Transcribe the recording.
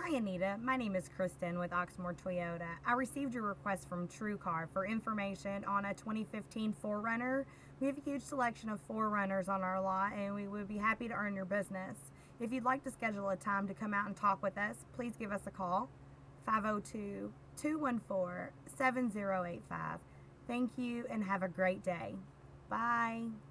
Hi, Anita. My name is Kristen with Oxmoor Toyota. I received your request from TrueCar for information on a 2015 4Runner. We have a huge selection of 4Runners on our lot, and we would be happy to earn your business. If you'd like to schedule a time to come out and talk with us, please give us a call, 502-214-7085. Thank you, and have a great day. Bye.